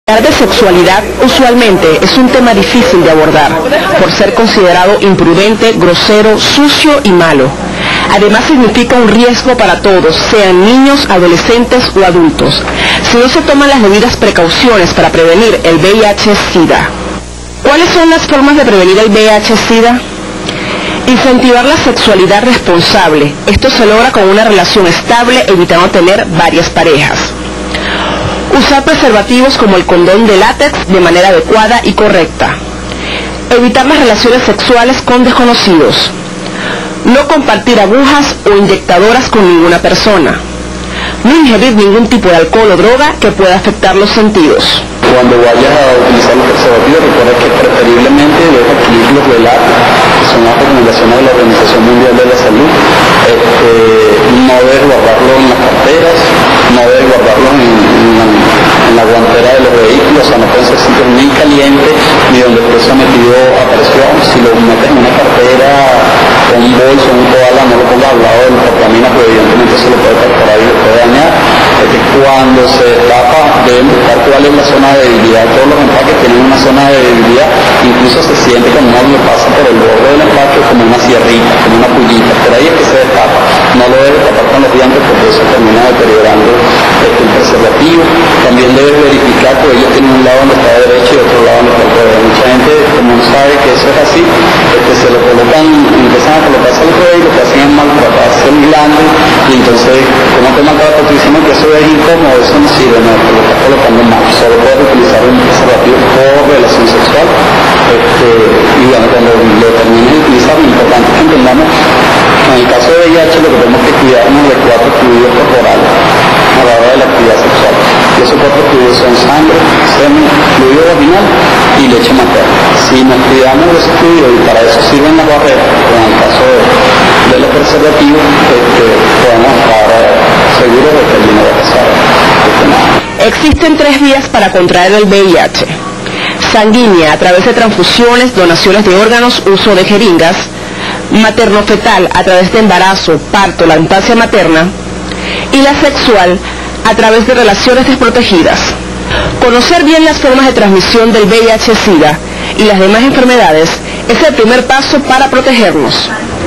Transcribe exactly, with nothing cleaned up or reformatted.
Hablar de sexualidad usualmente es un tema difícil de abordar, por ser considerado imprudente, grosero, sucio y malo. Además significa un riesgo para todos, sean niños, adolescentes o adultos, si no se toman las debidas precauciones para prevenir el V I H SIDA. ¿Cuáles son las formas de prevenir el V I H SIDA? Incentivar la sexualidad responsable. Esto se logra con una relación estable, evitando tener varias parejas. Usar preservativos como el condón de látex de manera adecuada y correcta. Evitar las relaciones sexuales con desconocidos. No compartir agujas o inyectadoras con ninguna persona. No ingerir ningún tipo de alcohol o droga que pueda afectar los sentidos. Cuando vayas a utilizar los preservativos, recuerda que preferiblemente debes adquirirlos de látex, que son las recomendaciones de la Organización Mundial de la Salud. Este, no debes guardarlo en las carteras, no debes guardarlo en, en, la, en la guantera de los vehículos, o sea, no pueden ser sitios ni calientes, ni donde después se ha metido a presión. Si lo metes en una cartera, con un bolso, un koala, no lo pongas al lado del portamina, porque evidentemente se lo puede perforar y lo puede dañar. Es que cuando se destapa, deben buscar cuál es la zona de debilidad. Todos los empaques tienen una zona de debilidad, incluso se siente cuando uno pasa por el borde del empaque como una sierrita, como una pullita. Por ahí es que se destapa. No lo debes tapar con los dientes porque eso termina deteriorando este, el preservativo. También debes verificar que ellos tienen un lado donde está derecho y otro lado donde está el revés. Mucha gente, como no sabe que eso es así, este, se lo colocan, empiezan a colocarse al revés y lo que hacen es maltratarse el glande, y entonces, como te marca la protección, que eso es incómodo, eso no sirve, no, te lo estás colocando mal. Solo puedes utilizar un preservativo por relación sexual. Este, y bueno, cuando lo termines de utilizar, lo importante es que entendamos, en el caso de V I H, lo que tenemos que cuidarnos de cuatro fluidos corporales a la hora de la actividad sexual. Y esos cuatro fluidos son sangre, semen, fluido vaginal y leche materna. Si nos cuidamos de esos fluidos, y para eso sirven las barreras, como en el caso de, de los preservativos, este, podemos estar seguros de que allí no va a pasar este, nada. Existen tres vías para contraer el V I H. Sanguínea, a través de transfusiones, donaciones de órganos, uso de jeringas. Materno-fetal, a través de embarazo, parto, lactancia materna. Y la sexual, a través de relaciones desprotegidas. Conocer bien las formas de transmisión del V I H SIDA y las demás enfermedades es el primer paso para protegernos.